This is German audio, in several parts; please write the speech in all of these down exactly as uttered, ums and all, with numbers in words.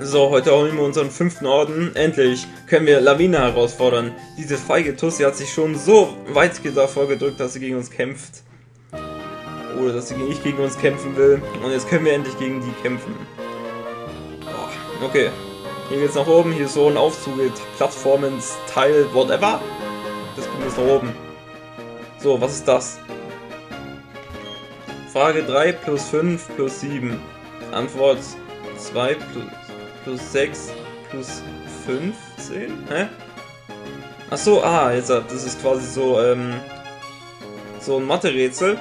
So, heute holen wir unseren fünften Orden. Endlich können wir Lavina herausfordern. Diese feige Tussi hat sich schon so weit davor gedrückt, dass sie gegen uns kämpft. Oder dass sie nicht gegen uns kämpfen will. Und jetzt können wir endlich gegen die kämpfen. Oh, okay. Hier geht's nach oben. Hier ist so ein Aufzug mit Plattformens, Teil, whatever. Das bringt uns nach oben. So, was ist das? Frage drei plus fünf plus sieben. Antwort zwei plus, plus sechs plus fünfzehn? Hä? Achso, ah, jetzt, das ist quasi so, ähm, so ein Mathe-Rätsel.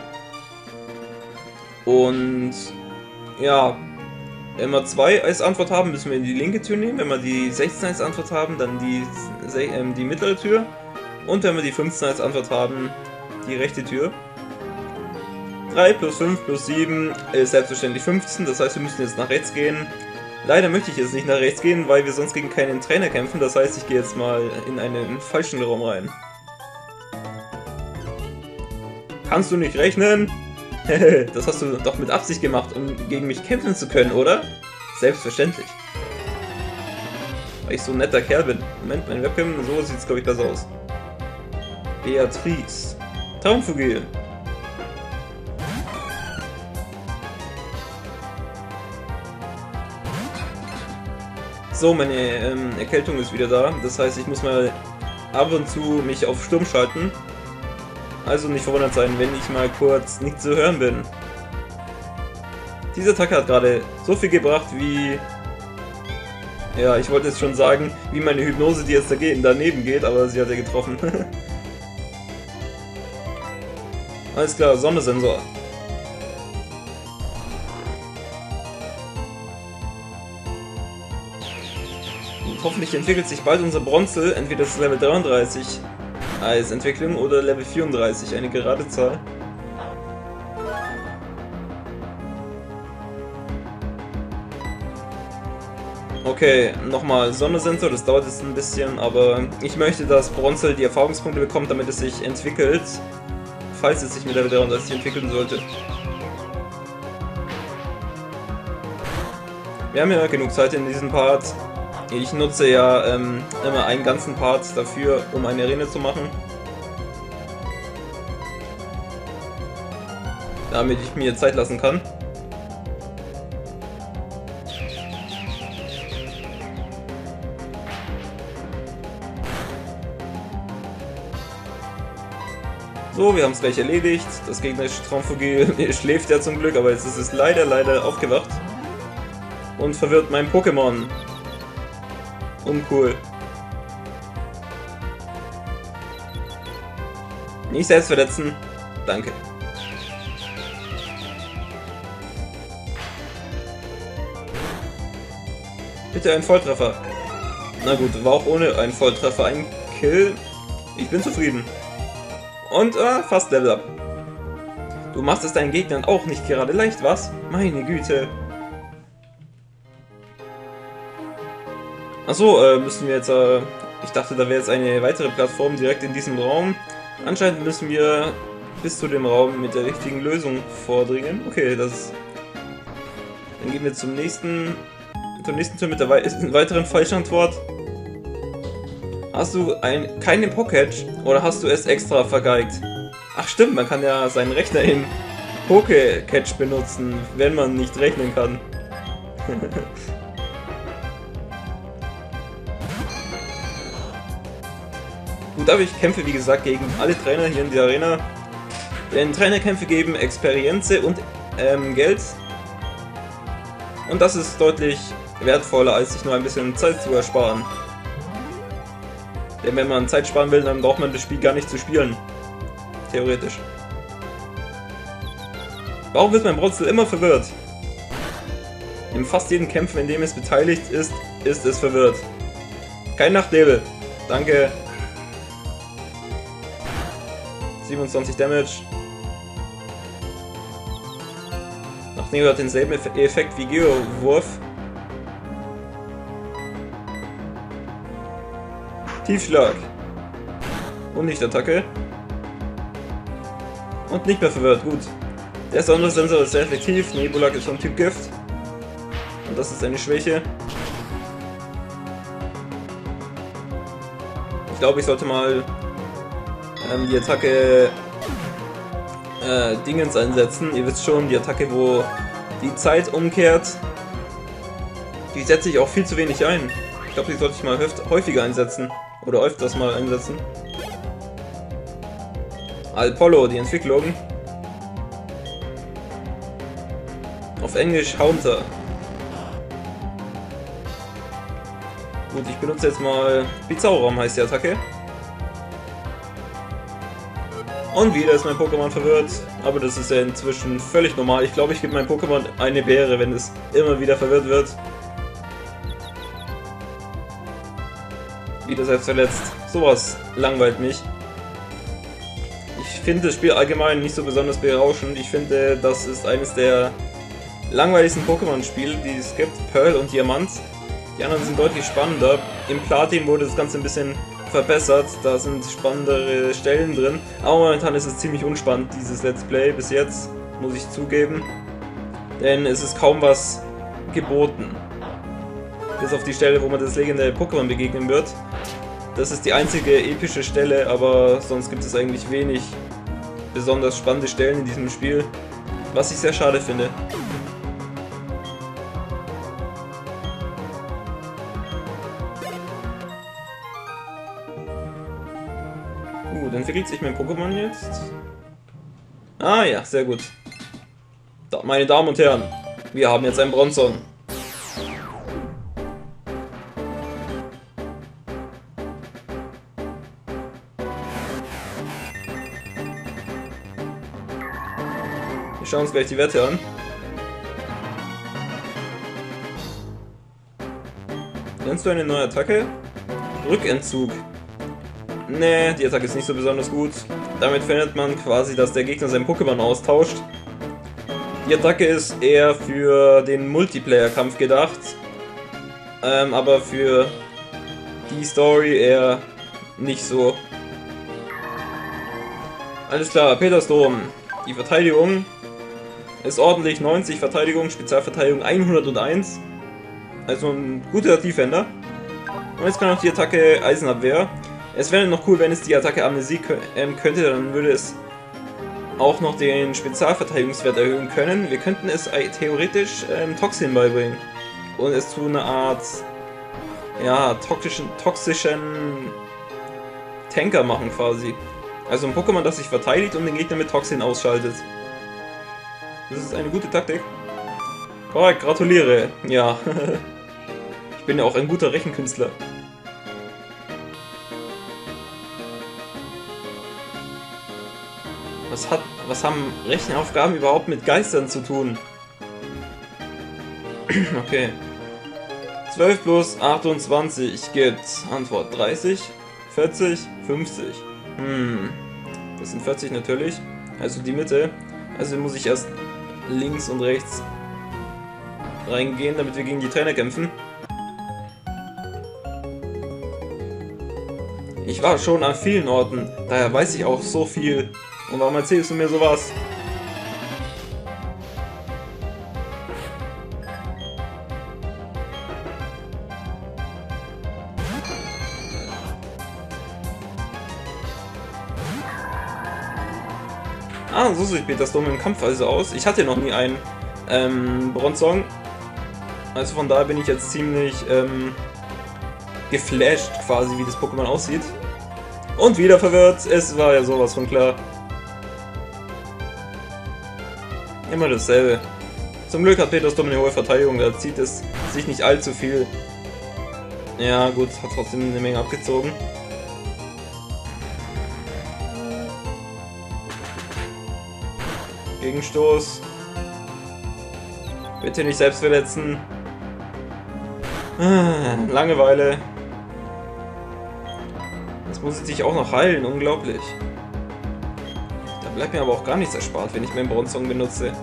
Und, ja, wenn wir zwei als Antwort haben, müssen wir die linke Tür nehmen. Wenn wir die sechzehn als Antwort haben, dann die, ähm, die mittlere Tür. Und wenn wir die fünfzehn als Antwort haben, die rechte Tür. drei plus fünf plus sieben ist selbstverständlich fünfzehn, das heißt wir müssen jetzt nach rechts gehen. Leider möchte ich jetzt nicht nach rechts gehen, weil wir sonst gegen keinen Trainer kämpfen, das heißt ich gehe jetzt mal in einen falschen Raum rein. Kannst du nicht rechnen? Das hast du doch mit Absicht gemacht, um gegen mich kämpfen zu können, oder? Selbstverständlich. Weil ich so ein netter Kerl bin. Moment, mein Webcam, so sieht es glaube ich besser aus. Beatrice. Traumvogel. So, meine ähm, Erkältung ist wieder da. Das heißt, ich muss mal ab und zu mich auf Sturm schalten. Also nicht verwundert sein, wenn ich mal kurz nicht zu hören bin. Diese Attacke hat gerade so viel gebracht wie... Ja, ich wollte jetzt schon sagen, wie meine Hypnose, die jetzt dagegen, daneben geht, aber sie hat ja getroffen. Alles klar, Sonnesensor. Und hoffentlich entwickelt sich bald unser Bronzel, entweder das Level dreiunddreißig als Entwicklung oder Level vierunddreißig, eine gerade Zahl. Okay, nochmal Sonnensensor, das dauert jetzt ein bisschen, aber ich möchte, dass Bronzel die Erfahrungspunkte bekommt, damit es sich entwickelt, falls es sich mit Level dreiunddreißig entwickeln sollte. Wir haben ja genug Zeit in diesem Part. Ich nutze ja ähm, immer einen ganzen Part dafür, um eine Arena zu machen. Damit ich mir Zeit lassen kann. So, wir haben es gleich erledigt. Das gegnerische Traumvogel schläft ja zum Glück, aber jetzt ist es leider, leider aufgewacht. Und verwirrt mein Pokémon. Uncool. Nicht selbst verletzen. Danke. Bitte ein Volltreffer. Na gut, war auch ohne einen Volltreffer ein Kill. Ich bin zufrieden. Und äh, fast Level Up. Du machst es deinen Gegnern auch nicht gerade leicht, was? Meine Güte. Achso, äh, müssen wir jetzt, äh, ich dachte, da wäre jetzt eine weitere Plattform direkt in diesem Raum. Anscheinend müssen wir bis zu dem Raum mit der richtigen Lösung vordringen. Okay, das... Dann gehen wir zum nächsten, zur nächsten Tür mit der wei weiteren Falschantwort. Hast du ein, keinen Pokécatch oder hast du es extra vergeigt? Ach stimmt, man kann ja seinen Rechner im Pokécatch benutzen, wenn man nicht rechnen kann. Gut, aber ich kämpfe wie gesagt gegen alle Trainer hier in der Arena. Denn Trainerkämpfe geben Experienze und ähm, Geld. Und das ist deutlich wertvoller, als sich nur ein bisschen Zeit zu ersparen. Denn wenn man Zeit sparen will, dann braucht man das Spiel gar nicht zu spielen. Theoretisch. Warum wird mein Bronzel immer verwirrt? In fast jedem Kampf, in dem es beteiligt ist, ist es verwirrt. Kein Nachtlebel. Danke. siebenundzwanzig Damage. Nachtlebel hat denselben Effekt wie Geowurf. Tiefschlag. Und nicht Attacke. Und nicht mehr verwirrt, gut. Der Sonnensensor ist sehr effektiv, Nebulak ist vom Typ Gift. Und das ist eine Schwäche. glaube, ich sollte mal ähm, die Attacke äh, Dingens einsetzen. Ihr wisst schon, die Attacke, wo die Zeit umkehrt. Die setze ich auch viel zu wenig ein. Ich glaube, die sollte ich mal häufiger einsetzen. Oder öfters mal einsetzen. Apollo, die Entwicklung. Auf Englisch Haunter. Gut, ich benutze jetzt mal Bizarro-Raum, heißt die Attacke. Und wieder ist mein Pokémon verwirrt, aber das ist ja inzwischen völlig normal. Ich glaube, ich gebe meinem Pokémon eine Beere, wenn es immer wieder verwirrt wird. Wieder selbst verletzt. Sowas langweilt mich. Ich finde das Spiel allgemein nicht so besonders berauschend. Ich finde, das ist eines der langweiligsten Pokémon-Spiele, die es gibt. Pearl und Diamant. Die anderen sind deutlich spannender. Im Platin wurde das Ganze ein bisschen verbessert. Da sind spannendere Stellen drin. Aber momentan ist es ziemlich unspannend, dieses Let's Play. Bis jetzt, muss ich zugeben. Denn es ist kaum was geboten. Bis auf die Stelle, wo man das legendäre Pokémon begegnen wird. Das ist die einzige epische Stelle, aber sonst gibt es eigentlich wenig besonders spannende Stellen in diesem Spiel. Was ich sehr schade finde. Gut, entwickelt sich mein Pokémon jetzt? Ah ja, sehr gut. Da, meine Damen und Herren, wir haben jetzt ein Bronzong. Wir schauen uns gleich die Werte an. Lernst du eine neue Attacke? Rückentzug. Nee, die Attacke ist nicht so besonders gut. Damit verhindert man quasi, dass der Gegner sein Pokémon austauscht. Die Attacke ist eher für den Multiplayer-Kampf gedacht. Ähm, aber für die Story eher nicht so. Alles klar, Petersdom. Die Verteidigung ist ordentlich, neunzig Verteidigung, Spezialverteidigung hunderteins. Also ein guter Defender. Und jetzt kann auch die Attacke Eisenabwehr. Es wäre noch cool, wenn es die Attacke Amnesie ähm, könnte, dann würde es auch noch den Spezialverteidigungswert erhöhen können. Wir könnten es äh, theoretisch ähm, Toxin beibringen und es zu einer Art ja, toxischen, toxischen Tanker machen quasi. Also ein Pokémon, das sich verteidigt und den Gegner mit Toxin ausschaltet. Das ist eine gute Taktik. Korrekt, gratuliere. Ja, ich bin ja auch ein guter Rechenkünstler. Was, hat, was haben Rechenaufgaben überhaupt mit Geistern zu tun? Okay. zwölf plus achtundzwanzig gibt Antwort dreißig, vierzig, fünfzig. Hm. Das sind vierzig natürlich. Also die Mitte. Also muss ich erst links und rechts reingehen, damit wir gegen die Trainer kämpfen. Ich war schon an vielen Orten, daher weiß ich auch so viel. Und warum erzählst du mir sowas? Ah, so sieht Petersdom im Kampf also aus. Ich hatte noch nie einen ähm, Bronzong. Also von daher bin ich jetzt ziemlich ähm, geflasht quasi, wie das Pokémon aussieht. Und wieder verwirrt. Es war ja sowas von klar. Immer dasselbe. Zum Glück hat Petersdom eine hohe Verteidigung, da zieht es sich nicht allzu viel. Ja gut, hat trotzdem eine Menge abgezogen. Gegenstoß. Bitte nicht selbst verletzen. Ah, Langeweile. Jetzt muss es sich auch noch heilen, unglaublich. Da bleibt mir aber auch gar nichts erspart, wenn ich meinen Bronzong benutze.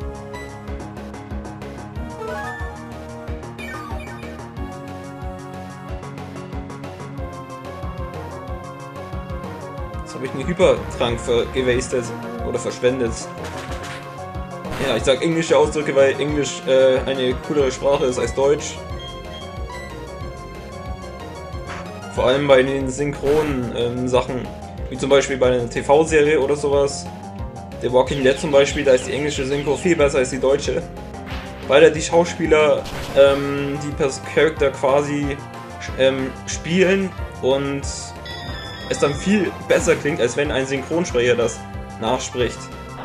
Jetzt habe ich einen Hypertrank gewastet oder verschwendet. Ja, ich sage englische Ausdrücke, weil Englisch äh, eine coolere Sprache ist als Deutsch. Vor allem bei den synchronen ähm, Sachen, wie zum Beispiel bei einer T V-Serie oder sowas. The Walking Dead zum Beispiel, da ist die englische Synchro viel besser als die deutsche. Weil da die Schauspieler ähm, die Charakter quasi ähm, spielen und es dann viel besser klingt, als wenn ein Synchronsprecher das nachspricht.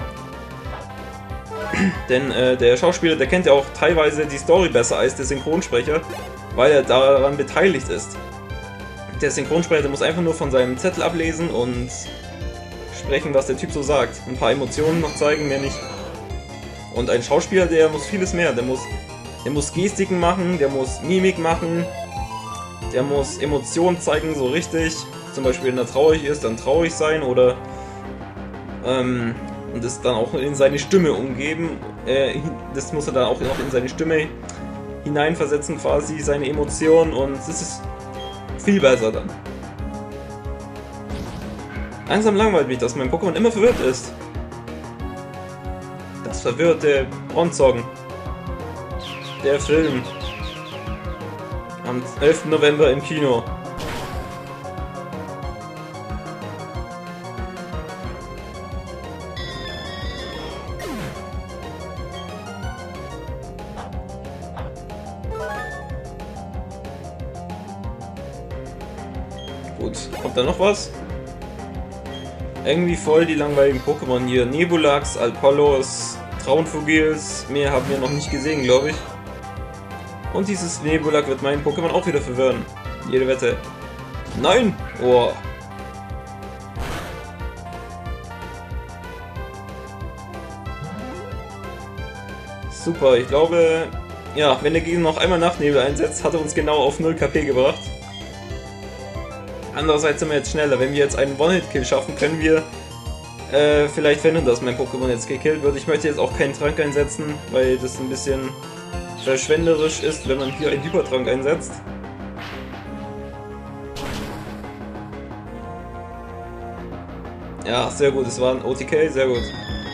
Denn äh, der Schauspieler, der kennt ja auch teilweise die Story besser als der Synchronsprecher, weil er daran beteiligt ist. Der Synchronsprecher, der muss einfach nur von seinem Zettel ablesen und sprechen, was der Typ so sagt. Ein paar Emotionen noch zeigen, mehr nicht. Und ein Schauspieler, der muss vieles mehr. Der muss, der muss Gestiken machen, der muss Mimik machen, der muss Emotionen zeigen, so richtig. Zum Beispiel, wenn er traurig ist, dann traurig sein oder ähm, und das dann auch in seine Stimme umgeben. Äh, das muss er dann auch noch in seine Stimme hineinversetzen, quasi seine Emotionen, und das ist viel besser dann. Langsam langweilt mich, dass mein Pokémon immer verwirrt ist. Das verwirrte Bronzong. Der Film. Am elften November im Kino. Gut, kommt da noch was? Irgendwie voll die langweiligen Pokémon hier. Nebulax, Alpolos, Traunfugils, mehr haben wir noch nicht gesehen, glaube ich. Und dieses Nebulax wird meinen Pokémon auch wieder verwirren. Jede Wette. Nein! Oh. Super, ich glaube, ja, wenn der Gegner noch einmal Nachtnebel einsetzt, hat er uns genau auf null K P gebracht. Andererseits sind wir jetzt schneller. Wenn wir jetzt einen One-Hit-Kill schaffen, können wir äh, vielleicht verhindern, dass mein Pokémon jetzt gekillt wird. Ich möchte jetzt auch keinen Trank einsetzen, weil das ein bisschen verschwenderisch ist, wenn man hier einen Hypertrank einsetzt. Ja, sehr gut. Es war ein O T K, sehr gut.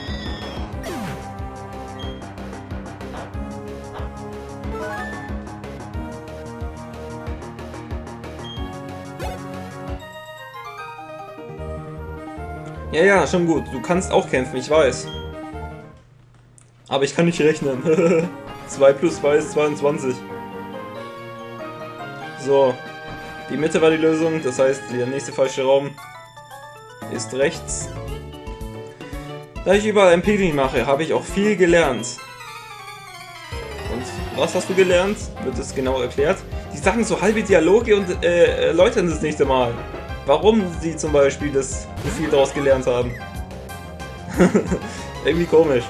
Ja, ja, schon gut. Du kannst auch kämpfen, ich weiß. Aber ich kann nicht rechnen. zwei plus zwei ist zweiundzwanzig. So. Die Mitte war die Lösung, das heißt, der nächste falsche Raum ist rechts. Da ich überall ein Picnic mache, habe ich auch viel gelernt. Und was hast du gelernt? Wird es genau erklärt. Die sagen so halbe Dialoge und äh, erläutern das nächste Mal. Warum sie zum Beispiel das so viel daraus gelernt haben. Irgendwie komisch.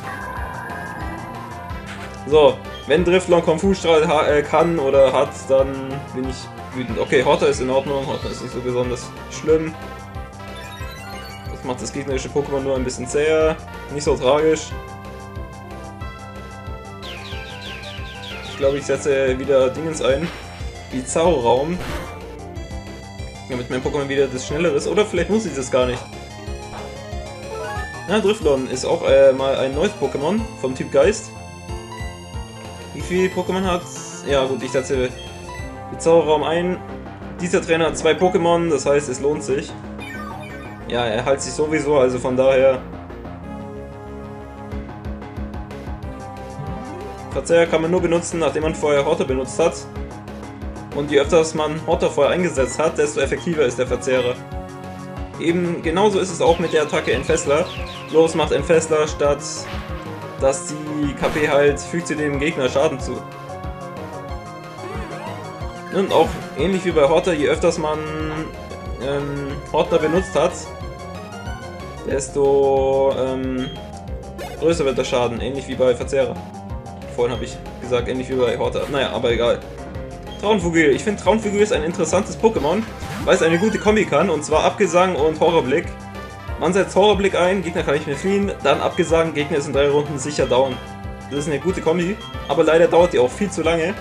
So, wenn Driftlon Kung Fu Strahl äh, kann oder hat, dann bin ich wütend. Okay, Horta ist in Ordnung, Horta ist nicht so besonders schlimm. Das macht das gegnerische Pokémon nur ein bisschen zäher, nicht so tragisch. Ich glaube, ich setze wieder Dingens ein, wie Zauberraum. Damit mein Pokémon wieder das Schnellere ist. Oder vielleicht muss ich das gar nicht. Na, Driftlon ist auch äh, mal ein neues Pokémon vom Typ Geist. Wie viel Pokémon hat? Ja gut, ich setze den Zauberraum ein. Dieser Trainer hat zwei Pokémon, das heißt, es lohnt sich. Ja, er heilt sich sowieso, also von daher... Verzehrer kann man nur benutzen, nachdem man vorher Horta benutzt hat. Und je öfters man Horta vorher eingesetzt hat, desto effektiver ist der Verzehrer. Eben genauso ist es auch mit der Attacke Entfessler. Bloß macht Entfessler, statt dass die K P heilt, fügt sie dem Gegner Schaden zu. Und auch ähnlich wie bei Horta, je öfters man ähm, Horta benutzt hat, desto ähm, größer wird der Schaden, ähnlich wie bei Verzehrer. Vorhin habe ich gesagt, ähnlich wie bei Horta. Naja, aber egal. Traunfugil. Ich finde Traunfugil ist ein interessantes Pokémon, weil es eine gute Kombi kann, und zwar Abgesang und Horrorblick. Man setzt Horrorblick ein, Gegner kann nicht mehr fliehen, dann Abgesang, Gegner ist in drei Runden sicher down. Das ist eine gute Kombi, aber leider dauert die auch viel zu lange.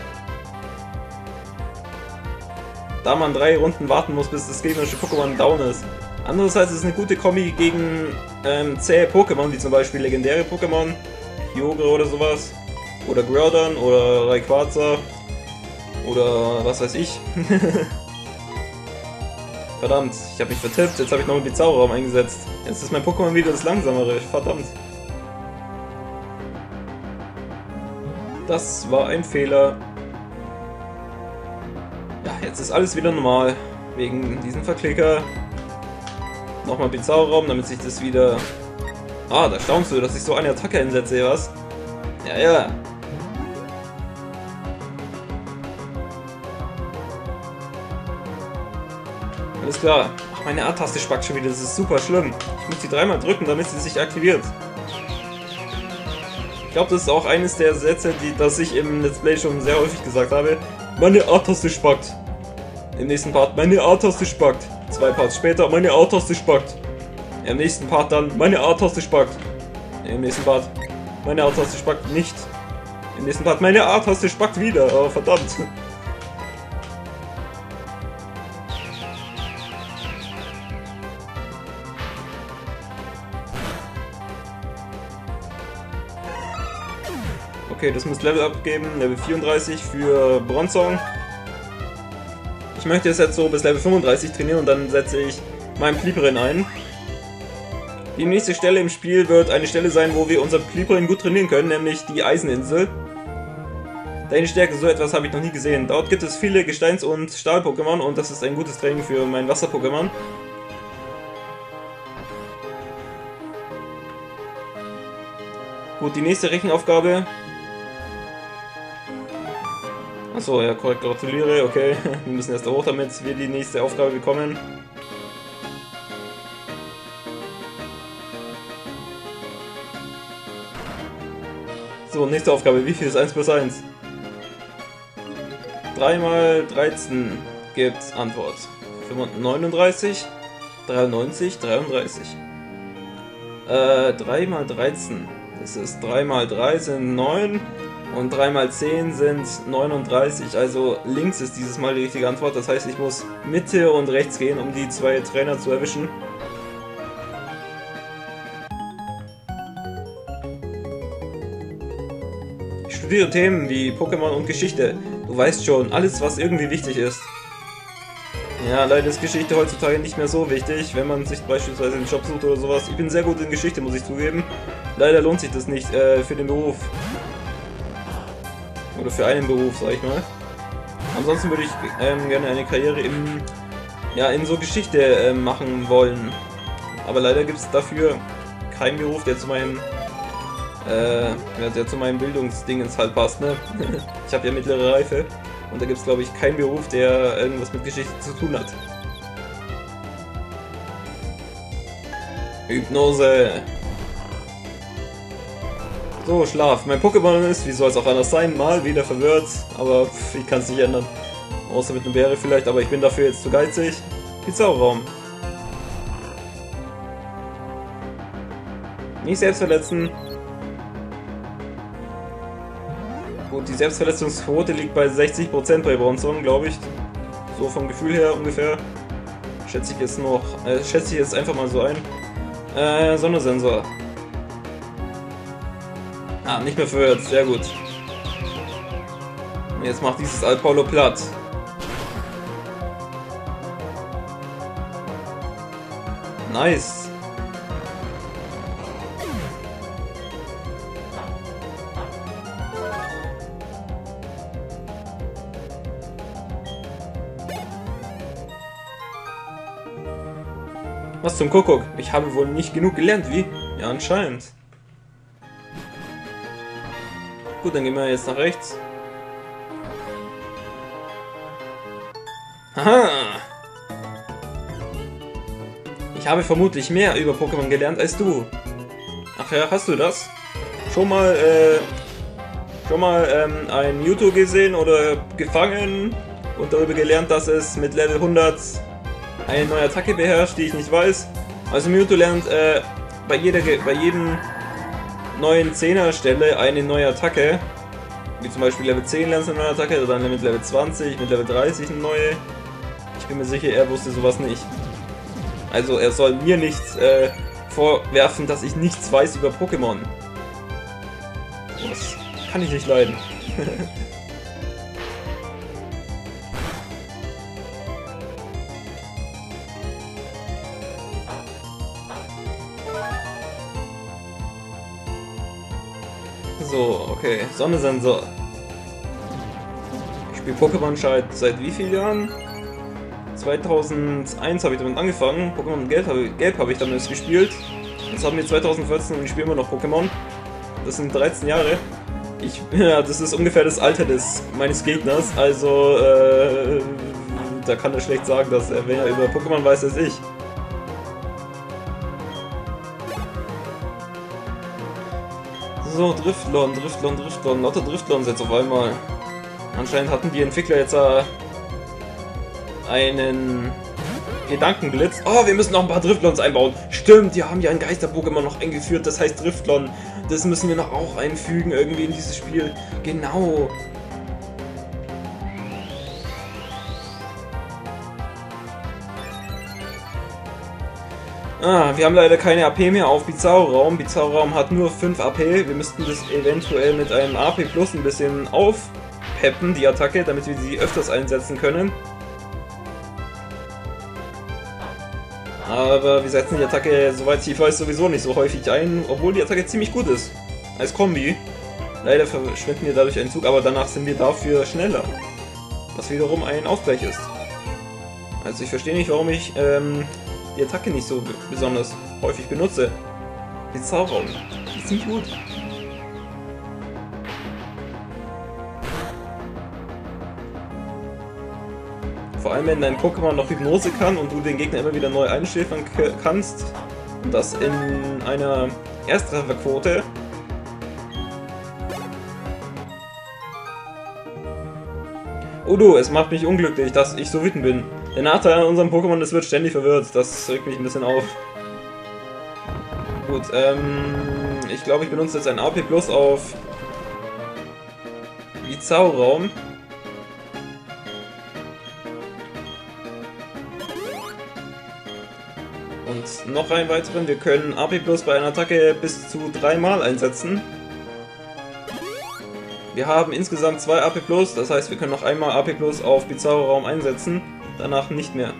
Da man drei Runden warten muss, bis das gegnerische Pokémon down ist. Andererseits ist es eine gute Kombi gegen ähm, zähe Pokémon, wie zum Beispiel legendäre Pokémon, Kyogre oder sowas, oder Groudon oder Rayquaza. Oder was weiß ich. Verdammt, ich habe mich vertippt, jetzt habe ich noch einen Bizarro-Raum eingesetzt. Jetzt ist mein Pokémon wieder das langsamere, verdammt. Das war ein Fehler. Ja, jetzt ist alles wieder normal. Wegen diesem Verklicker. Nochmal Bizarro-Raum, damit sich das wieder... Ah, da staunst du, dass ich so eine Attacke einsetze, was? Ja, ja. Alles klar. Ach, meine A-Taste spackt schon wieder, das ist super schlimm. Ich muss die dreimal drücken, damit sie sich aktiviert. Ich glaube, das ist auch eines der Sätze, die das ich im Let's Play schon sehr häufig gesagt habe. Meine A-Taste spackt. Im nächsten Part, meine A-Taste spackt. Zwei Parts später, meine A-Taste spackt. Im nächsten Part dann, meine A-Taste spackt. Im nächsten Part, meine A-Taste spackt nicht. Im nächsten Part, meine A-Taste spackt wieder. Oh, verdammt. Okay, das muss Level abgeben, Level vierunddreißig für Bronzong. Ich möchte es jetzt so bis Level fünfunddreißig trainieren und dann setze ich meinen Pliperin ein. Die nächste Stelle im Spiel wird eine Stelle sein, wo wir unser Pliperin gut trainieren können, nämlich die Eiseninsel. Deine Stärke, so etwas habe ich noch nie gesehen. Dort gibt es viele Gesteins- und Stahl-Pokémon und das ist ein gutes Training für mein Wasser-Pokémon. Gut, die nächste Rechenaufgabe. Achso, ja, korrekt, gratuliere, okay. Wir müssen erst hoch, damit wir die nächste Aufgabe bekommen. So, nächste Aufgabe. Wie viel ist eins plus eins? drei mal dreizehn gibt Antwort. neununddreißig, dreiundneunzig, dreiunddreißig. Äh, drei mal dreizehn. Das ist drei mal drei sind neun. Und drei mal zehn sind neununddreißig, also links ist dieses Mal die richtige Antwort. Das heißt, ich muss Mitte und rechts gehen, um die zwei Trainer zu erwischen. Ich studiere Themen wie Pokémon und Geschichte. Du weißt schon, alles was irgendwie wichtig ist. Ja, leider ist Geschichte heutzutage nicht mehr so wichtig, wenn man sich beispielsweise einen Job sucht oder sowas. Ich bin sehr gut in Geschichte, muss ich zugeben. Leider lohnt sich das nicht äh, für den Beruf. Oder für einen Beruf, sag ich mal. Ansonsten würde ich ähm, gerne eine Karriere im, ja, in so Geschichte äh, machen wollen. Aber leider gibt es dafür keinen Beruf, der zu meinem äh, ja, der zu meinem Bildungsdingens halt passt, ne? Ich habe ja mittlere Reife und da gibt es, glaube ich, keinen Beruf, der irgendwas mit Geschichte zu tun hat. Hypnose. So, Schlaf. Mein Pokémon ist, wie soll es auch anders sein, mal wieder verwirrt, aber pff, ich kann es nicht ändern. Außer mit einer Beere vielleicht, aber ich bin dafür jetzt zu geizig. Bizarro-Raum. Nicht selbst verletzen. Gut, die Selbstverletzungsquote liegt bei sechzig Prozent bei Bronzong, glaube ich. So vom Gefühl her ungefähr. Schätze ich jetzt noch, äh, schätze ich jetzt einfach mal so ein. Äh, Sondersensor. Ah, nicht mehr verwirrt, sehr gut. Und jetzt macht dieses Alpolo platt. Nice. Was zum Kuckuck? Ich habe wohl nicht genug gelernt, wie? Ja, anscheinend. Gut, dann gehen wir jetzt nach rechts. Haha! Ich habe vermutlich mehr über Pokémon gelernt als du. Ach ja, hast du das? Schon mal, äh, schon mal ähm, ein Mewtwo gesehen oder gefangen und darüber gelernt, dass es mit Level hundert eine neue Attacke beherrscht, die ich nicht weiß. Also Mewtwo lernt äh, bei jeder, bei jedem neuen Zehner-Stelle eine neue Attacke. Wie zum Beispiel Level zehn lernt eine neue Attacke, dann mit Level zwanzig, mit Level dreißig eine neue. Ich bin mir sicher, er wusste sowas nicht. Also er soll mir nicht äh, vorwerfen, dass ich nichts weiß über Pokémon. Das kann ich nicht leiden. So, okay. Sonnensensor. Ich spiele Pokémon seit, seit wie vielen Jahren? zweitausendeins habe ich damit angefangen. Pokémon Gelb habe Gelb hab ich damit gespielt. Jetzt haben wir zweitausendvierzehn und ich spiele immer noch Pokémon. Das sind dreizehn Jahre. Ich, ja, das ist ungefähr das Alter des meines Gegners. Also, äh, da kann er schlecht sagen, dass er, wenn er über Pokémon weiß, als ich. So, Driftlon, Driftlon, Driftlon. Lauter Driftlons jetzt auf einmal. Anscheinend hatten die Entwickler jetzt äh, einen Gedankenblitz. Oh, wir müssen noch ein paar Driftlons einbauen. Stimmt, die haben ja ein Geister-Pokémon noch eingeführt, das heißt Driftlon. Das müssen wir noch auch einfügen irgendwie in dieses Spiel. Genau. Ah, wir haben leider keine A P mehr auf Bizarro-Raum. Bizarro-Raum hat nur fünf A P. Wir müssten das eventuell mit einem A P Plus ein bisschen aufpeppen, die Attacke, damit wir sie öfters einsetzen können. Aber wir setzen die Attacke, soweit ich weiß, sowieso nicht so häufig ein, obwohl die Attacke ziemlich gut ist. Als Kombi. Leider verschwinden wir dadurch einen Zug, aber danach sind wir dafür schneller. Was wiederum ein Ausgleich ist. Also ich verstehe nicht, warum ich ähm, die Attacke nicht so besonders häufig benutze. Die Zauberraum. Die ist ziemlich gut. Vor allem, wenn dein Pokémon noch Hypnose kann und du den Gegner immer wieder neu einschläfern kannst. Und das in einer Ersttrefferquote. Oh du, es macht mich unglücklich, dass ich so wütend bin. Der Nachteil an unserem Pokémon, es wird ständig verwirrt. Das regt mich ein bisschen auf. Gut, ähm... ich glaube, ich benutze jetzt ein A P Plus auf Bizarro-Raum. Und noch einen weiteren. Wir können A P Plus bei einer Attacke bis zu dreimal einsetzen. Wir haben insgesamt zwei A P Plus, das heißt, wir können noch einmal A P Plus auf Bizarro-Raum einsetzen. Danach nicht mehr.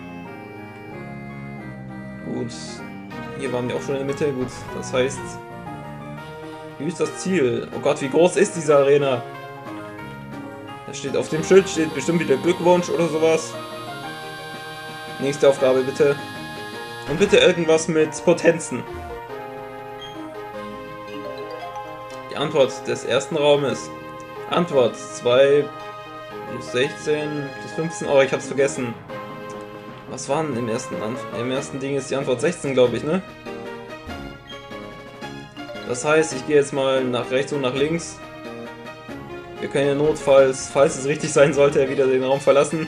Gut. Hier waren wir auch schon in der Mitte. Gut, das heißt... Wie ist das Ziel? Oh Gott, wie groß ist diese Arena? Da steht auf dem Schild, steht bestimmt wieder Glückwunsch oder sowas. Nächste Aufgabe bitte. Und bitte irgendwas mit Potenzen. Die Antwort des ersten Raumes. Antwort zwei plus sechzehn plus fünfzehn. Oh, ich hab's vergessen. Was war denn im ersten Anf im ersten Ding ist die Antwort sechzehn, glaube ich, ne? Das heißt, ich gehe jetzt mal nach rechts und nach links. Wir können ja notfalls, falls es richtig sein sollte, wieder den Raum verlassen.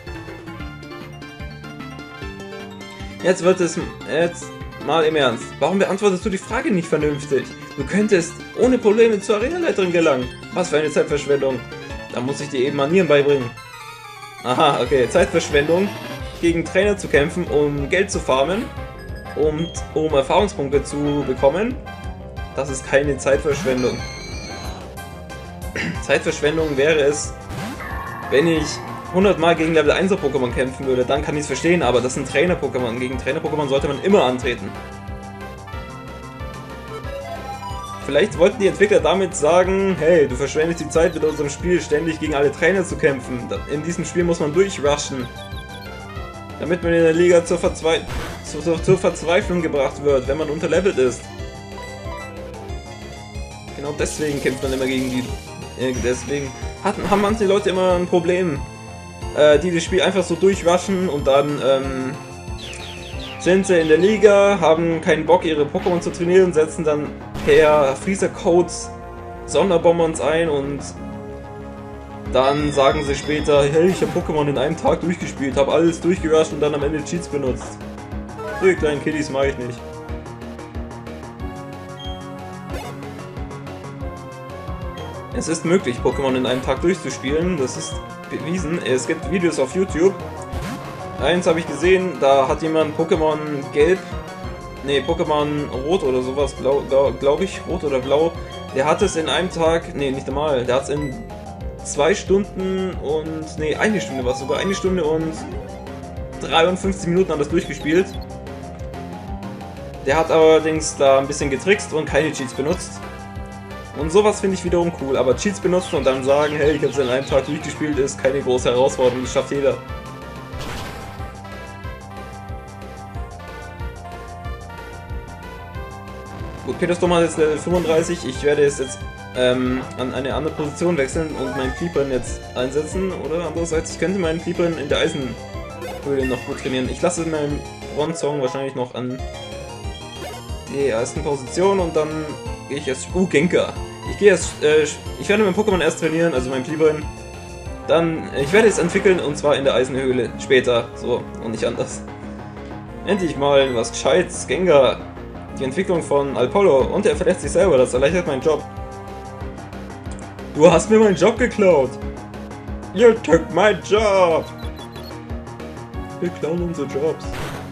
Jetzt wird es jetzt mal im Ernst. Warum beantwortest du die Frage nicht vernünftig? Du könntest ohne Probleme zur Arenaleiterin gelangen. Was für eine Zeitverschwendung. Da muss ich dir eben Manieren beibringen. Aha, okay. Zeitverschwendung. Gegen Trainer zu kämpfen, um Geld zu farmen und um Erfahrungspunkte zu bekommen. Das ist keine Zeitverschwendung. Zeitverschwendung wäre es, wenn ich hundert Mal gegen Level einser Pokémon kämpfen würde, dann kann ich es verstehen, aber das sind Trainer-Pokémon. Gegen Trainer-Pokémon sollte man immer antreten. Vielleicht wollten die Entwickler damit sagen, hey, du verschwendest die Zeit mit unserem Spiel, ständig gegen alle Trainer zu kämpfen. In diesem Spiel muss man durchrushen, damit man in der Liga zur, Verzwe zur, zur Verzweiflung gebracht wird, wenn man unterlevelt ist. Genau deswegen kämpft man immer gegen die... Äh, deswegen hatten, haben manche Leute immer ein Problem, äh, die das Spiel einfach so durchrushen und dann ähm, sind sie in der Liga, haben keinen Bock, ihre Pokémon zu trainieren, setzen dann per Freezer-Codes Sonderbombons ein und dann sagen sie später, hey, ich habe Pokémon in einem Tag durchgespielt, habe alles durchgerusht und dann am Ende Cheats benutzt. So die kleinen Kiddies mag ich nicht. Es ist möglich, Pokémon in einem Tag durchzuspielen, das ist bewiesen. Es gibt Videos auf YouTube. Eins habe ich gesehen, da hat jemand Pokémon Gelb, nee, Pokémon Rot oder sowas, blau, glaube glaub ich, Rot oder Blau. Der hat es in einem Tag, nee, nicht einmal, der hat es in zwei Stunden und, nee, eine Stunde war es sogar, eine Stunde und dreiundfünfzig Minuten hat das durchgespielt. Der hat allerdings da ein bisschen getrickst und keine Cheats benutzt. Und sowas finde ich wiederum cool, aber Cheats benutzen und dann sagen, hey, ich habe es in einem Tag durchgespielt, ist keine große Herausforderung, das schafft jeder. Gut, Peter Storm ist jetzt Level fünfunddreißig, ich werde es jetzt ähm, an eine andere Position wechseln und meinen Creepern jetzt einsetzen, oder andererseits, ich könnte meinen Creepern in der Eisenhöhle noch gut trainieren. Ich lasse meinen Bronzong wahrscheinlich noch an die ersten Position und dann gehe ich erst... Uh, Gengar. Ich gehe erst... Äh, ich werde mein Pokémon erst trainieren, also mein Kleebrin. Dann... Ich werde es entwickeln und zwar in der Eisenhöhle. Später. So. Und nicht anders. Endlich mal was Gescheites. Gengar. Die Entwicklung von Alpollo. Und er verletzt sich selber. Das erleichtert meinen Job. Du hast mir meinen Job geklaut. You took my job. Wir klauen unsere Jobs.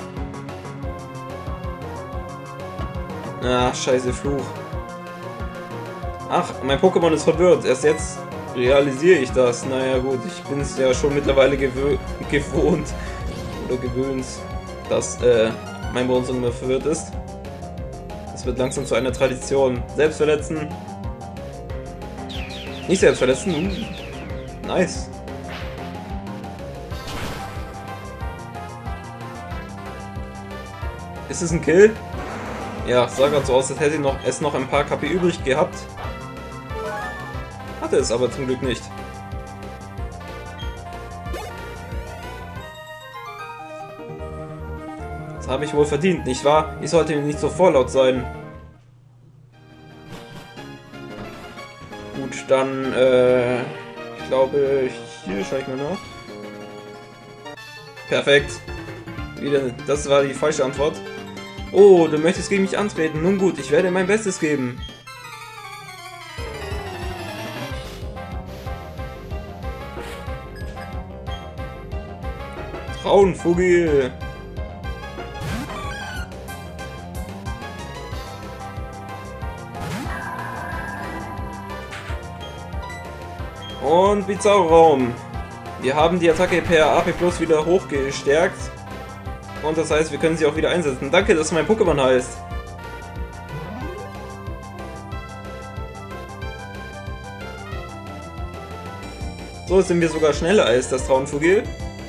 Ach, scheiße Fluch. Ach, mein Pokémon ist verwirrt. Erst jetzt realisiere ich das. Naja gut, ich bin es ja schon mittlerweile gewö gewohnt oder gewöhnt, dass äh, mein Bronzong immer verwirrt ist. Es wird langsam zu einer Tradition. Selbstverletzen. Nicht selbstverletzen. Uh, nice. Ist es ein Kill? Ja, sah gerade so aus, als hätte ich noch, es noch ein paar K P übrig gehabt. Hatte es aber zum Glück nicht. Das habe ich wohl verdient, nicht wahr? Ich sollte nicht so vorlaut sein. Gut, dann, äh, ich glaube, hier schaue ich mal nach. Perfekt. Wieder, das war die falsche Antwort. Oh, du möchtest gegen mich antreten. Nun gut, ich werde mein Bestes geben. Traunvogel. Und Bizarro-Raum. Wir haben die Attacke per A P Plus wieder hochgestärkt. Und das heißt, wir können sie auch wieder einsetzen. Danke, dass mein Pokémon heißt. So sind wir sogar schneller als das Traunvogel.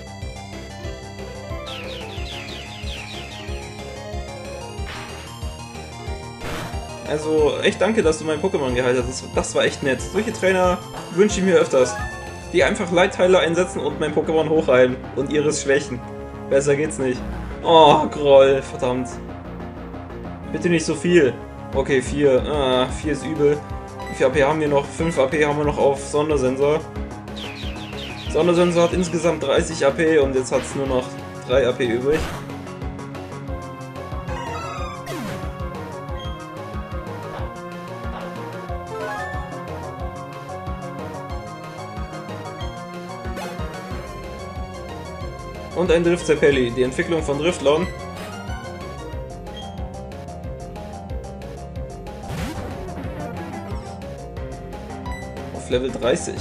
Also, echt danke, dass du mein Pokémon geheilt hast. Das war echt nett. Solche Trainer wünsche ich mir öfters. Die einfach Leitteiler einsetzen und mein Pokémon hochheilen. Und ihres schwächen. Besser geht's nicht. Oh, Groll, verdammt. Bitte nicht so viel. Okay, vier. Ah, vier ist übel. Wie viel A P haben wir noch? fünf A P haben wir noch auf Sondersensor. Sondersensor hat insgesamt dreißig A P und jetzt hat es nur noch drei A P übrig. Und ein Drift-Zeppeli, die Entwicklung von Driftlon. Auf Level dreißig.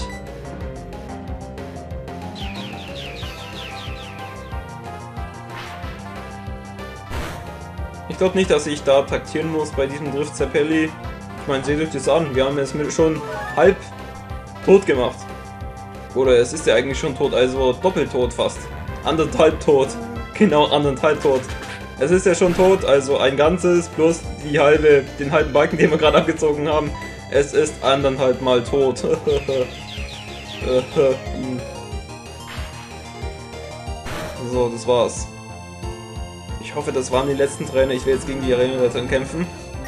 Ich glaube nicht, dass ich da taktieren muss bei diesem Drift-Zeppeli. Ich meine, seht euch das an, wir haben es schon halb tot gemacht. Oder es ist ja eigentlich schon tot, also doppelt tot fast. Anderthalb tot. Genau, anderthalb tot. Es ist ja schon tot, also ein ganzes plus die halbe, den halben Balken, den wir gerade abgezogen haben. Es ist anderthalb mal tot. So, das war's. Ich hoffe, das waren die letzten Trainer. Ich will jetzt gegen die Arena-Leitern kämpfen.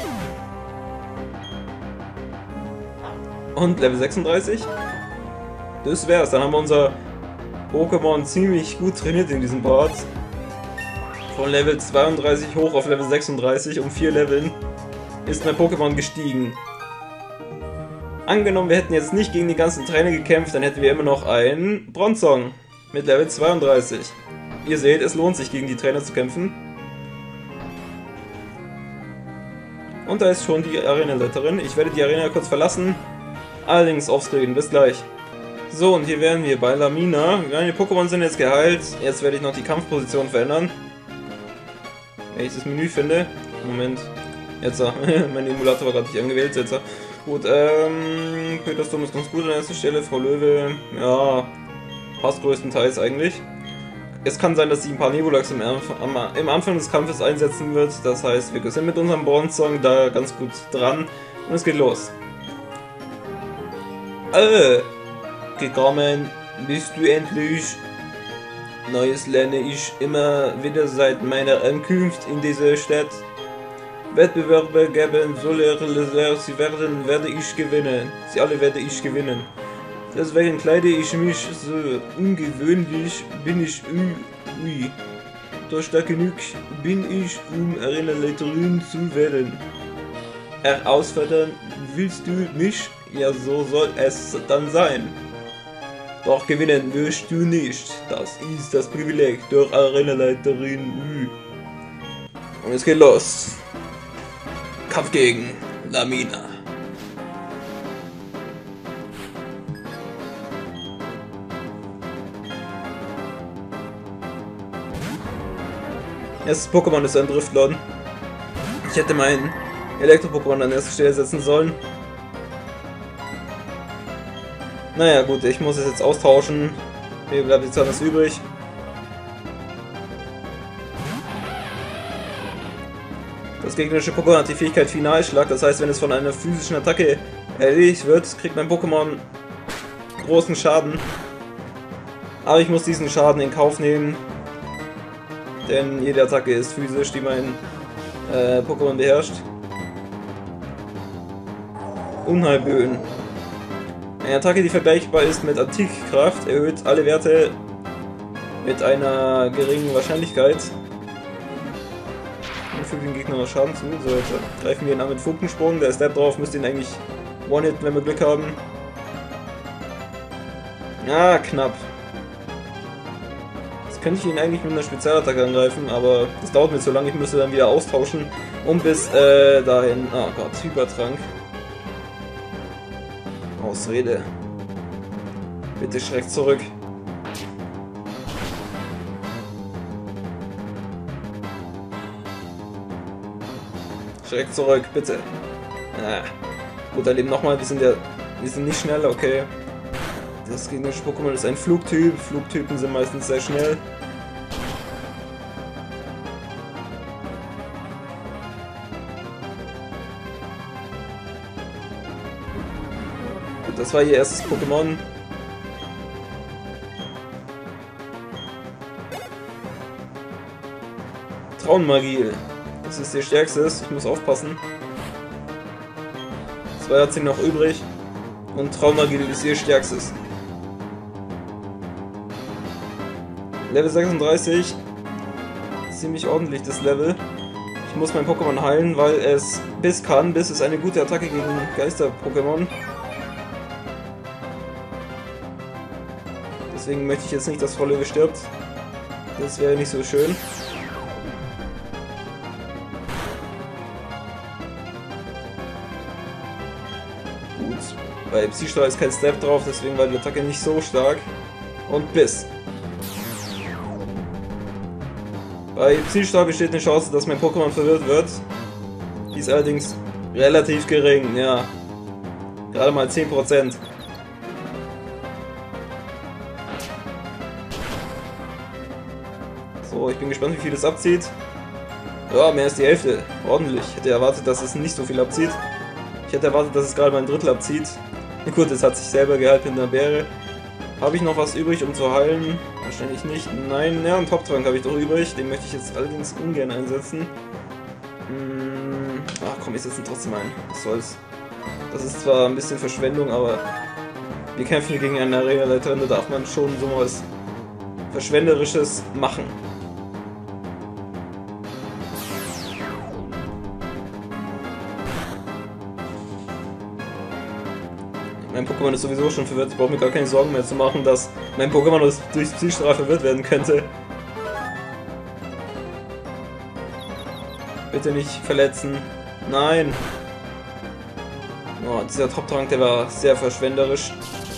Und Level sechsunddreißig. Das wär's. Dann haben wir unser Pokémon ziemlich gut trainiert in diesem Part. Von Level zweiunddreißig hoch auf Level sechsunddreißig. Um vier Leveln ist mein Pokémon gestiegen. Angenommen, wir hätten jetzt nicht gegen die ganzen Trainer gekämpft, dann hätten wir immer noch einen Bronzong mit Level zweiunddreißig. Ihr seht, es lohnt sich gegen die Trainer zu kämpfen. Und da ist schon die Arena-Leiterin. Ich werde die Arena kurz verlassen. Allerdings offscreen. Bis gleich. So, und hier wären wir bei Lamina. Meine Pokémon sind jetzt geheilt. Jetzt werde ich noch die Kampfposition verändern. Wenn ich das Menü finde. Moment. Jetzt, mein Emulator war gerade nicht angewählt. Jetzt. Gut, ähm, Petersdom ist ganz gut an erster Stelle, Frau Löwe, ja, passt größtenteils eigentlich. Es kann sein, dass sie ein paar Nebulax im, Anf am, im Anfang des Kampfes einsetzen wird, das heißt, wir sind mit unserem Bronzesong da ganz gut dran und es geht los. Äh, gekommen, bist du endlich? Neues lerne ich immer wieder seit meiner Ankunft in diese Stadt. Wettbewerbe geben soll er, sie werden, werde ich gewinnen. Sie alle werde ich gewinnen. Deswegen kleide ich mich so ungewöhnlich, bin ich ui. Doch stark genug bin ich, um Arenaleiterin zu werden. Herausfordern willst du mich? Ja, so soll es dann sein. Doch gewinnen wirst du nicht. Das ist das Privileg der Arenaleiterin. Und es geht los. Kampf gegen Lamina. Erstes Pokémon ist ein Driftlon. Ich hätte meinen Elektro-Pokémon an erster Stelle setzen sollen. Naja gut, ich muss es jetzt austauschen. Mir bleibt jetzt alles übrig. Das gegnerische Pokémon hat die Fähigkeit Finalschlag, das heißt, wenn es von einer physischen Attacke erledigt wird, kriegt mein Pokémon großen Schaden. Aber ich muss diesen Schaden in Kauf nehmen, denn jede Attacke ist physisch, die mein äh, Pokémon beherrscht. Unheilböen. Eine Attacke, die vergleichbar ist mit Antikkraft, erhöht alle Werte mit einer geringen Wahrscheinlichkeit. Und fügt den Gegner noch Schaden zu. So, jetzt greifen wir ihn an mit Funkensprung. Der Step drauf müsste ihn eigentlich One-Hit, wenn wir Glück haben. Ah, knapp. Jetzt könnte ich ihn eigentlich mit einer Spezialattacke angreifen, aber das dauert mir zu lange. Ich müsste dann wieder austauschen. Und bis äh, dahin. Oh Gott, Hypertrank. Ausrede. Bitte schreck zurück. Schreck zurück, bitte. Ah. Gut, dann eben nochmal. Wir sind ja. Wir sind nicht schnell, okay. Das gegnerische Pokémon ist ein Flugtyp. Flugtypen sind meistens sehr schnell. Gut, das war ihr erstes Pokémon. Traunmagie. Das ist ihr stärkstes. Ich muss aufpassen. Zwei hat sie noch übrig. Und Traunmagie ist ihr stärkstes. Level sechsunddreißig. Ziemlich ordentlich das Level. Ich muss mein Pokémon heilen, weil es Biss kann. Biss ist eine gute Attacke gegen Geister-Pokémon. Deswegen möchte ich jetzt nicht, dass Frau Löwe stirbt. Das wäre nicht so schön. Gut. Bei Psystrahl ist kein Step drauf, deswegen war die Attacke nicht so stark. Und Biss. Bei Psystrahl besteht eine Chance, dass mein Pokémon verwirrt wird. Die ist allerdings relativ gering, ja. Gerade mal zehn Prozent. So, ich bin gespannt, wie viel es abzieht. Ja, mehr als die Hälfte. Ordentlich. Ich hätte erwartet, dass es nicht so viel abzieht. Ich hätte erwartet, dass es gerade mal ein Drittel abzieht. Gut, es hat sich selber geheilt mit einer Beere. Habe ich noch was übrig, um zu heilen? Wahrscheinlich nicht. Nein, ja, einen Top-Trank habe ich doch übrig. Den möchte ich jetzt allerdings ungern einsetzen. Hm, ach komm, ich setze ihn trotzdem ein. Was soll's. Das ist zwar ein bisschen Verschwendung, aber wir kämpfen hier gegen eine Arena-Leiterin, da darf man schon so was Verschwenderisches machen. Mein Pokémon ist sowieso schon verwirrt, ich brauche mir gar keine Sorgen mehr zu machen, dass mein Pokémon durch Psystrahl verwirrt werden könnte. Bitte nicht verletzen. Nein! Oh, dieser Top-Trank, der war sehr verschwenderisch.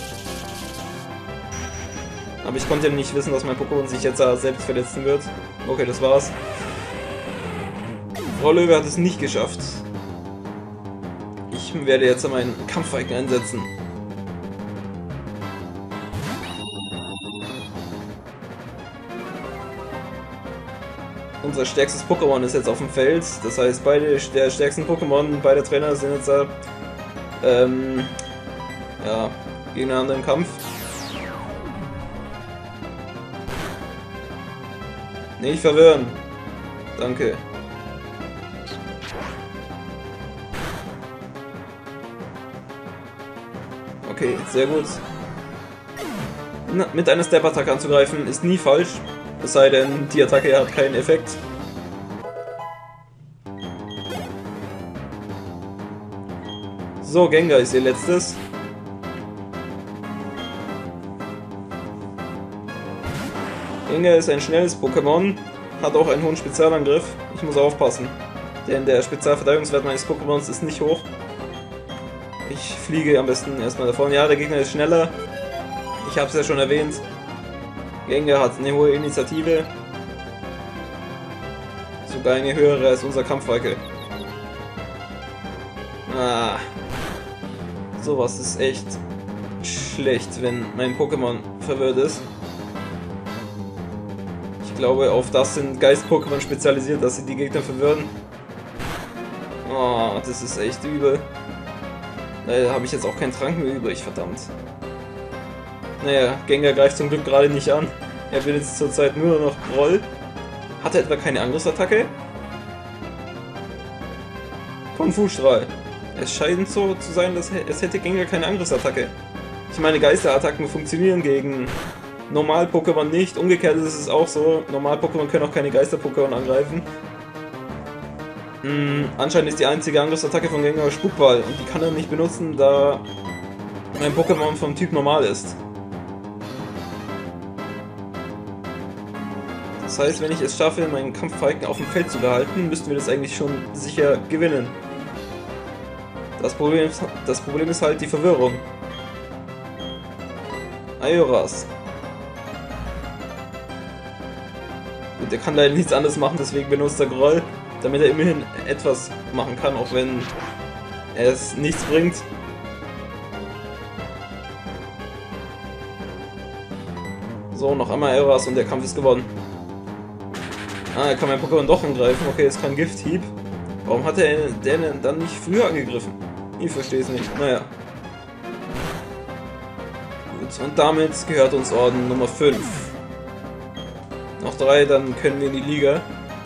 Aber ich konnte nicht wissen, dass mein Pokémon sich jetzt selbst verletzen wird. Okay, das war's. Frau Löwe hat es nicht geschafft. Ich Ich werde jetzt meinen Kampfweiken einsetzen. Unser stärkstes Pokémon ist jetzt auf dem Feld. Das heißt, beide der stärksten Pokémon, beide Trainer sind jetzt ähm, ja, gegeneinander im Kampf. Nicht verwirren. Danke. Okay, sehr gut. Na, mit einer Step-Attacke anzugreifen ist nie falsch. Es sei denn, die Attacke hat keinen Effekt. So, Gengar ist ihr letztes. Gengar ist ein schnelles Pokémon, hat auch einen hohen Spezialangriff. Ich muss aufpassen, denn der Spezialverteidigungswert meines Pokémons ist nicht hoch. Ich fliege am besten erstmal davon. Ja, der Gegner ist schneller. Ich habe es ja schon erwähnt. Gengar hat eine hohe Initiative. Sogar eine höhere als unser Kampfwalke. Ah. Sowas ist echt schlecht, wenn mein Pokémon verwirrt ist. Ich glaube, auf das sind Geist-Pokémon spezialisiert, dass sie die Gegner verwirren. Oh, das ist echt übel. Da habe ich jetzt auch keinen Trank mehr übrig, verdammt. Naja, Gengar greift zum Glück gerade nicht an. Er will jetzt zurzeit nur noch Groll. Hat er etwa keine Angriffsattacke? Kung-Fu-Strahl. Es scheint so zu sein, dass es hätte Gengar keine Angriffsattacke. Ich meine, Geisterattacken funktionieren gegen Normal-Pokémon nicht. Umgekehrt ist es auch so. Normal-Pokémon können auch keine Geister-Pokémon angreifen. Hm, anscheinend ist die einzige Angriffsattacke von Gengar Spukball. Und die kann er nicht benutzen, da mein Pokémon vom Typ Normal ist. Das heißt, wenn ich es schaffe, meinen Kampffalken auf dem Feld zu behalten, müssten wir das eigentlich schon sicher gewinnen. Das Problem ist, das Problem ist halt die Verwirrung. Aioras. Gut, der kann leider nichts anderes machen, deswegen benutzt er Groll, damit er immerhin etwas machen kann, auch wenn es nichts bringt. So, noch einmal Aioras und der Kampf ist gewonnen. Ah, er kann mein Pokémon doch angreifen. Okay, es kann Gifthieb. Warum hat er den dann nicht früher angegriffen? Ich verstehe es nicht. Naja. Gut, und damit gehört uns Orden Nummer fünf. Noch drei, dann können wir in die Liga.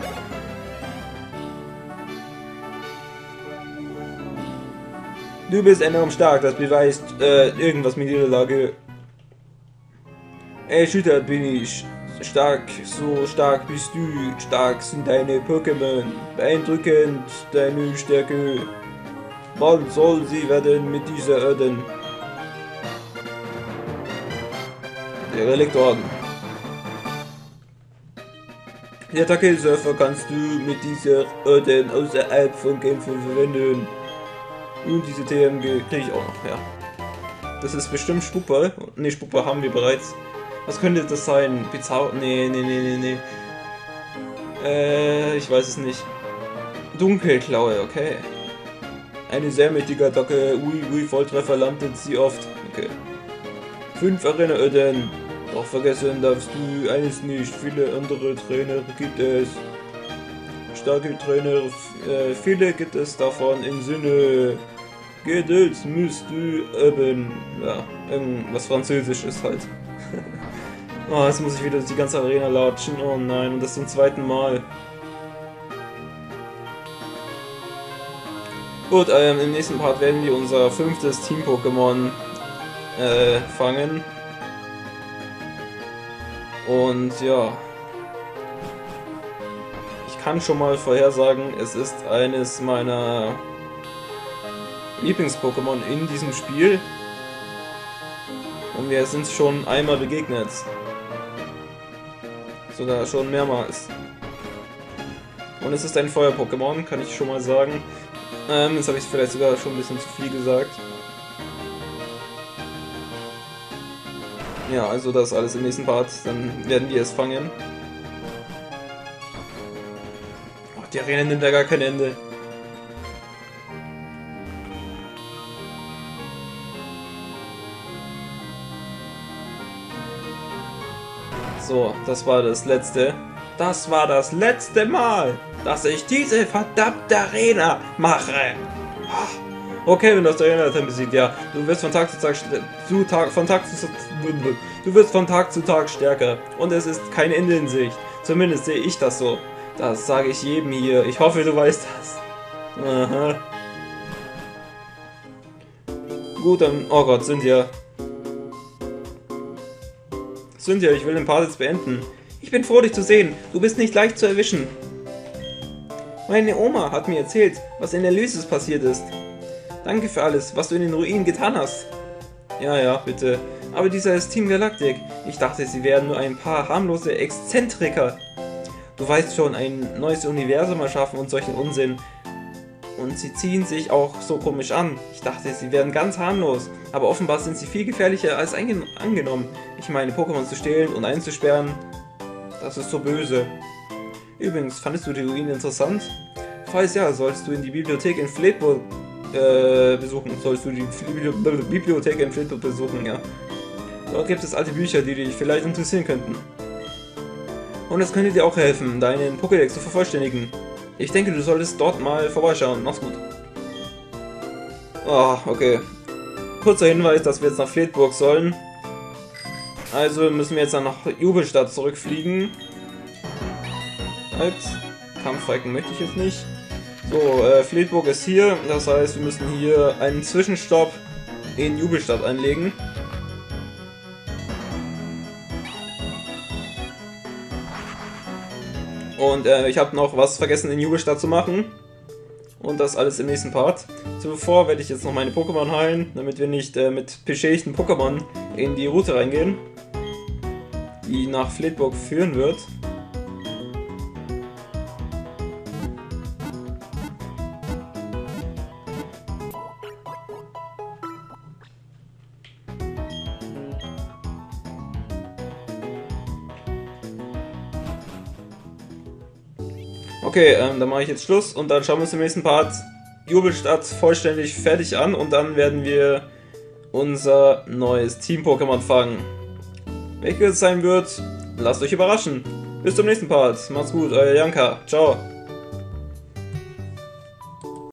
Du bist enorm stark, das beweist äh, irgendwas mit ihrer Lage. Erschüttert bin ich. Stark, so stark bist du, stark sind deine Pokémon, beeindruckend deine Stärke. Bald soll sie werden mit dieser Erden. Der Reliktorden. Die Attacke Surfer kannst du mit dieser Erden außerhalb von Kämpfen verwenden. Und diese T M G kriege ich auch noch, ja. Das ist bestimmt Spukball. Ne, Spukball haben wir bereits. Was könnte das sein? Pizza? Nee, nee, nee, nee, nee. Äh, ich weiß es nicht. Dunkelklaue, okay. Eine sehr mächtige Attacke. Ui, ui, Volltreffer landet sie oft. Okay. Fünf Arena-Öden. Doch vergessen darfst du eines nicht. Viele andere Trainer gibt es. Starke Trainer, äh, viele gibt es davon im Sinne. Geduld müsst du üben. Ja, irgendwas Französisches halt. Oh, jetzt muss ich wieder durch die ganze Arena latschen. Oh nein, und das zum zweiten Mal. Gut, ähm, im nächsten Part werden wir unser fünftes Team-Pokémon äh, fangen. Und ja. Ich kann schon mal vorhersagen, es ist eines meiner Lieblings-Pokémon in diesem Spiel. Und wir sind schon einmal begegnet. Sogar schon mehrmals. Und es ist ein Feuer-Pokémon, kann ich schon mal sagen. Ähm, jetzt habe ich es vielleicht sogar schon ein bisschen zu viel gesagt. Ja, also das alles im nächsten Part, dann werden wir es fangen. Oh, die Arena nimmt ja gar kein Ende. So, das war das letzte. Das war das letzte Mal, dass ich diese verdammte Arena mache. Okay, wenn du das Arena besiegt, ja. Du wirst von Tag zu Tag, zu Tag von Tag zu du wirst von Tag zu Tag stärker. Und es ist kein Ende in Sicht. Zumindest sehe ich das so. Das sage ich jedem hier. Ich hoffe, du weißt das. Aha. Gut, dann. Oh Gott, Cynthia. Cynthia, ich will den Part jetzt beenden. Ich bin froh, dich zu sehen. Du bist nicht leicht zu erwischen. Meine Oma hat mir erzählt, was in Elysis passiert ist. Danke für alles, was du in den Ruinen getan hast. Ja, ja, bitte. Aber dieser ist Team Galactic. Ich dachte, sie wären nur ein paar harmlose Exzentriker. Du weißt schon, ein neues Universum erschaffen und solchen Unsinn. Und sie ziehen sich auch so komisch an. Ich dachte, sie wären ganz harmlos. Aber offenbar sind sie viel gefährlicher als angenommen. Ich meine, Pokémon zu stehlen und einzusperren, das ist so böse. Übrigens, fandest du die Ruinen interessant? Falls ja, sollst du in die Bibliothek in Fleetwood äh, besuchen. Sollst du die Bibliothek in Fleetwood besuchen, ja. Dort gibt es alte Bücher, die dich vielleicht interessieren könnten. Und es könnte dir auch helfen, deinen Pokédex zu vervollständigen. Ich denke, du solltest dort mal vorbeischauen. Mach's gut. Ah, oh, okay. Kurzer Hinweis, dass wir jetzt nach Fleetburg sollen. Also müssen wir jetzt dann nach Jubelstadt zurückfliegen. Halt. Kampfreiken möchte ich jetzt nicht. So, äh, Fleetburg ist hier. Das heißt, wir müssen hier einen Zwischenstopp in Jubelstadt einlegen. Und äh, ich habe noch was vergessen in Jubelstadt zu machen. Und das alles im nächsten Part. Zuvor werde ich jetzt noch meine Pokémon heilen, damit wir nicht äh, mit beschädigten Pokémon in die Route reingehen, die nach Fleetburg führen wird. Okay, ähm, dann mache ich jetzt Schluss und dann schauen wir uns im nächsten Part Jubelstadt vollständig fertig an und dann werden wir unser neues Team-Pokémon fangen. Welches es sein wird, lasst euch überraschen. Bis zum nächsten Part. Macht's gut, euer Janka. Ciao.